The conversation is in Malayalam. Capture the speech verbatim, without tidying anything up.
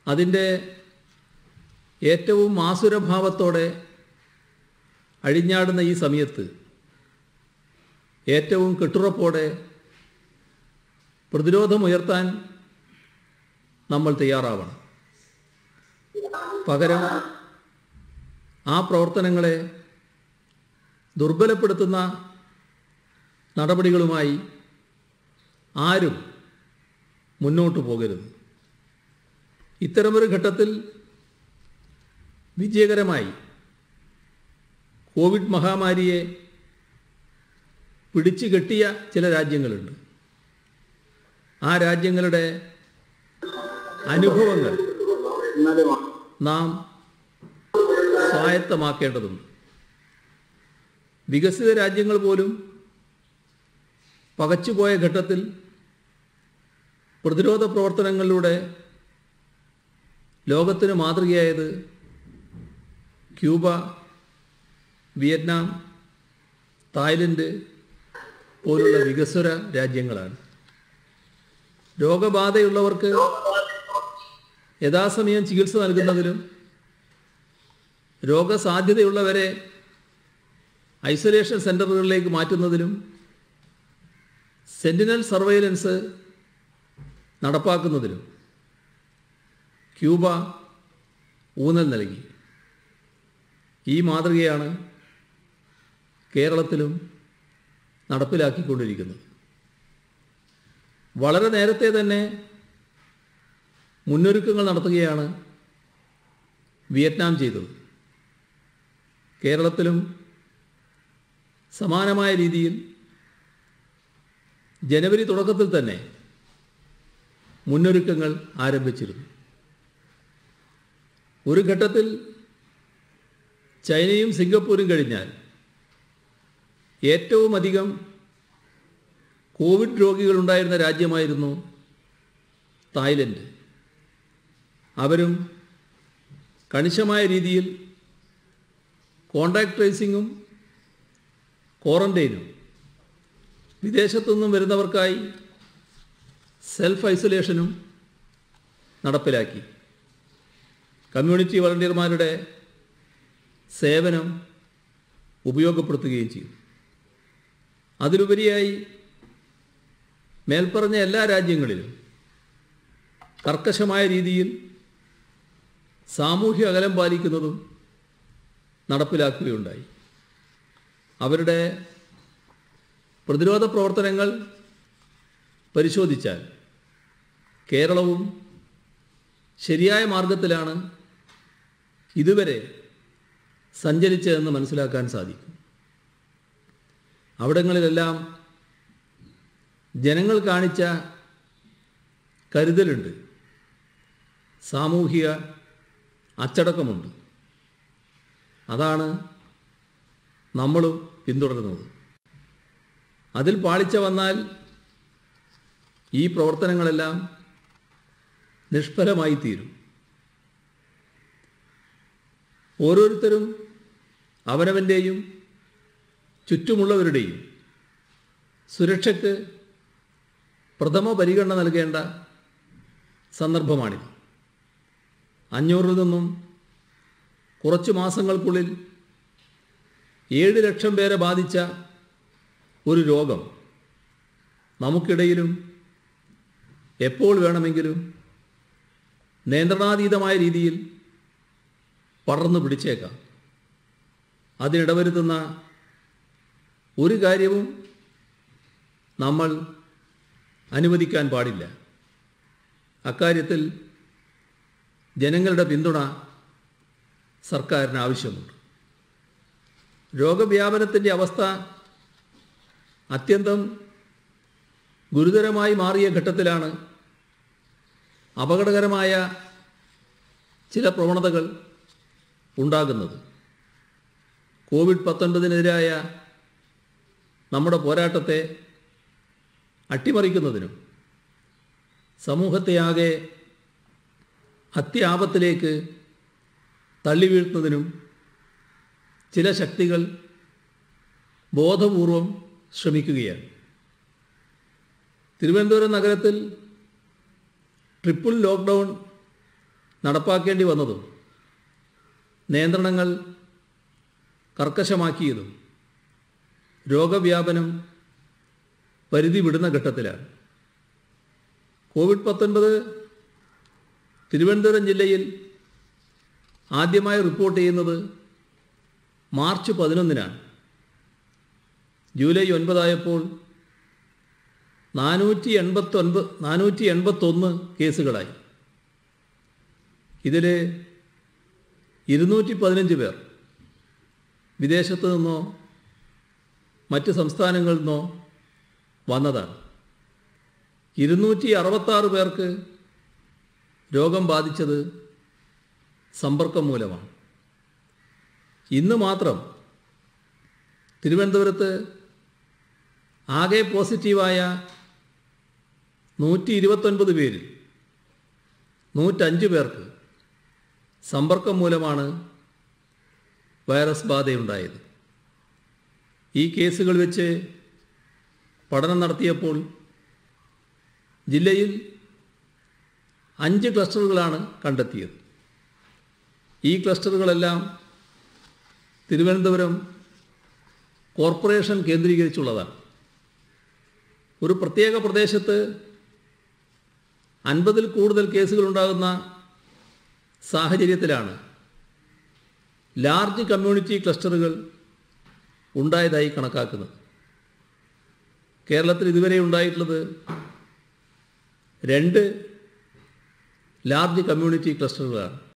അതിൻ്റെ ഏറ്റവും ആസുരഭാവത്തോടെ അഴിഞ്ഞാടുന്ന ഈ സമയത്ത് ഏറ്റവും കെട്ടുറപ്പോടെ പ്രതിരോധമുയർത്താൻ നമ്മൾ തയ്യാറാവണം. പകരം ആ പ്രവർത്തനങ്ങളെ ദുർബലപ്പെടുത്തുന്ന നടപടികളുമായി ആരും മുന്നോട്ട് പോകരുത്. ഇത്തരമൊരു ഘട്ടത്തിൽ വിജയകരമായി കോവിഡ് മഹാമാരിയെ പിടിച്ചു കെട്ടിയ ചില രാജ്യങ്ങളുണ്ട്. ആ രാജ്യങ്ങളുടെ അനുഭവങ്ങൾ നാം സ്വായത്തമാക്കേണ്ടതുണ്ട്. വികസിത രാജ്യങ്ങൾ പോലും പകച്ചുപോയ ഘട്ടത്തിൽ പ്രതിരോധ പ്രവർത്തനങ്ങളിലൂടെ ലോകത്തിന് മാതൃകയായത് ക്യൂബ, വിയറ്റ്നാം, തായ്ലൻഡ് പോലുള്ള വികസ്വര രാജ്യങ്ങളാണ്. രോഗബാധയുള്ളവർക്ക് യഥാസമയം ചികിത്സ നൽകുന്നതിലും രോഗസാധ്യതയുള്ളവരെ ഐസൊലേഷൻ സെൻ്ററുകളിലേക്ക് മാറ്റുന്നതിലും സെന്റിനൽ സർവൈലൻസ് നടപ്പാക്കുന്നതിലും ക്യൂബ ഊന്നൽ നൽകി. ഈ മാതൃകയാണ് കേരളത്തിലും നടപ്പിലാക്കിക്കൊണ്ടിരിക്കുന്നത്. വളരെ നേരത്തെ തന്നെ മുന്നൊരുക്കങ്ങൾ നടത്തുകയാണ് വിയറ്റ്നാം ചെയ്തത്. കേരളത്തിലും സമാനമായ രീതിയിൽ ജനുവരി തുടക്കത്തിൽ തന്നെ മുന്നൊരുക്കങ്ങൾ ആരംഭിച്ചിരുന്നു. ഒരു ഘട്ടത്തിൽ ചൈനയും സിംഗപ്പൂരും കഴിഞ്ഞാൽ ഏറ്റവും അധികം കോവിഡ് രോഗികളുണ്ടായിരുന്ന രാജ്യമായിരുന്നു തായ്ലൻഡ്. അവരും കണിശമായ രീതിയിൽ കോണ്ടാക്ട് ട്രേസിങ്ങും ക്വാറന്റൈനും വിദേശത്തുനിന്നും വരുന്നവർക്കായി സെൽഫ് ഐസൊലേഷനും നടപ്പിലാക്കി. കമ്മ്യൂണിറ്റി വളണ്ടിയർമാരുടെ സേവനം ഉപയോഗപ്പെടുത്തുകയും ചെയ്തു. അതിലുപരിയായി മേൽപ്പറഞ്ഞ എല്ലാ രാജ്യങ്ങളിലും കർക്കശമായ രീതിയിൽ സാമൂഹ്യ അകലം പാലിക്കുന്നതും നടപ്പിലാക്കുകയുണ്ടായി. അവരുടെ പ്രതിരോധ പ്രവർത്തനങ്ങൾ പരിശോധിച്ചാൽ കേരളവും ശരിയായ മാർഗത്തിലാണ് ഇതുവരെ സഞ്ചരിച്ചതെന്ന് മനസ്സിലാക്കാൻ സാധിക്കും. അവിടങ്ങളിലെല്ലാം ജനങ്ങൾ കാണിച്ച കരുതലുണ്ട്, സാമൂഹിക അച്ചടക്കമുണ്ട്. അതാണ് നമ്മളും പിന്തുടരുന്നത്. അതിൽ പാളിച്ച വന്നാൽ ഈ പ്രവർത്തനങ്ങളെല്ലാം നിഷ്ഫലമായി തീരും. ഓരോരുത്തരും അവനവൻ്റെയും ചുറ്റുമുള്ളവരുടെയും സുരക്ഷയ്ക്ക് പ്രഥമ പരിഗണന നൽകേണ്ട സന്ദർഭമാണിത്. അഞ്ഞൂറിൽ നിന്നും കുറച്ച് മാസങ്ങൾക്കുള്ളിൽ ഏഴ് ലക്ഷം പേരെ ബാധിച്ച ഒരു രോഗം നമുക്കിടയിലും എപ്പോൾ വേണമെങ്കിലും നിയന്ത്രണാതീതമായ രീതിയിൽ പടർന്നു പിടിച്ചേക്കാം. അതിനിടവരുത്തുന്ന ഒരു കാര്യവും നമ്മൾ അനുവദിക്കാൻ പാടില്ല. അക്കാര്യത്തിൽ ജനങ്ങളുടെ പിന്തുണ സർക്കാരിന് ആവശ്യമുണ്ട്. രോഗവ്യാപനത്തിൻ്റെ അവസ്ഥ അത്യന്തം ഗുരുതരമായി മാറിയ ഘട്ടത്തിലാണ് അപകടകരമായ ചില പ്രവണതകൾ ഉണ്ടാകുന്നത്. കോവിഡ് പത്തൊൻപതിനെതിരായ നമ്മുടെ പോരാട്ടത്തെ അട്ടിമറിക്കുന്നതിനും സമൂഹത്തെയാകെ അത്യാപത്തിലേക്ക് തള്ളിവീഴ്ത്തുന്നതിനും ചില ശക്തികൾ ബോധപൂർവം ശ്രമിക്കുകയാണ്. തിരുവനന്തപുരം നഗരത്തിൽ ട്രിപ്പിൾ ലോക്ക്ഡൗൺ നടപ്പാക്കേണ്ടി വന്നതും നിയന്ത്രണങ്ങൾ കർക്കശമാക്കിയതും രോഗവ്യാപനം പരിധി വിടുന്ന ഘട്ടത്തിലാണ്. കോവിഡ് പത്തൊൻപത് തിരുവനന്തപുരം ജില്ലയിൽ ആദ്യമായി റിപ്പോർട്ട് ചെയ്യുന്നത് മാർച്ച് പതിനൊന്നിനാണ്. ജൂലൈ ഒൻപതായപ്പോൾ നാനൂറ്റി എൺപത്തൊൻപത് നാനൂറ്റി എൺപത്തൊന്ന് കേസുകളായി. ഇതിൽ ഇരുന്നൂറ്റി പതിനഞ്ച് പേർ വിദേശത്തു നിന്നോ മറ്റ് സംസ്ഥാനങ്ങളിൽ നിന്നോ വന്നതാണ്. ഇരുന്നൂറ്റി അറുപത്താറ് പേർക്ക് രോഗം ബാധിച്ചത് സമ്പർക്കം മൂലമാണ്. ഇന്ന് മാത്രം തിരുവനന്തപുരത്ത് ആകെ പോസിറ്റീവായ നൂറ്റി ഇരുപത്തൊൻപത് പേരിൽ നൂറ്റഞ്ച് പേർക്ക് സമ്പർക്കം മൂലമാണ് വൈറസ് ബാധയുണ്ടായത്. ഈ കേസുകൾ വെച്ച് പഠനം നടത്തിയപ്പോൾ ജില്ലയിൽ അഞ്ച് ക്ലസ്റ്ററുകളാണ് കണ്ടെത്തിയത്. ഈ ക്ലസ്റ്ററുകളെല്ലാം തിരുവനന്തപുരം കോർപ്പറേഷൻ കേന്ദ്രീകരിച്ചുള്ളതാണ്. ഒരു പ്രത്യേക പ്രദേശത്ത് അൻപതിൽ കൂടുതൽ കേസുകളുണ്ടാകുന്ന സാഹചര്യത്തിലാണ് ലാർജ് കമ്മ്യൂണിറ്റി ക്ലസ്റ്ററുകൾ ഉണ്ടായതായി കണക്കാക്കുന്നത്. കേരളത്തിൽ ഇതുവരെ ഉണ്ടായിട്ടുള്ളത് രണ്ട് ലാർജ് കമ്മ്യൂണിറ്റി ക്ലസ്റ്ററുകളാണ്.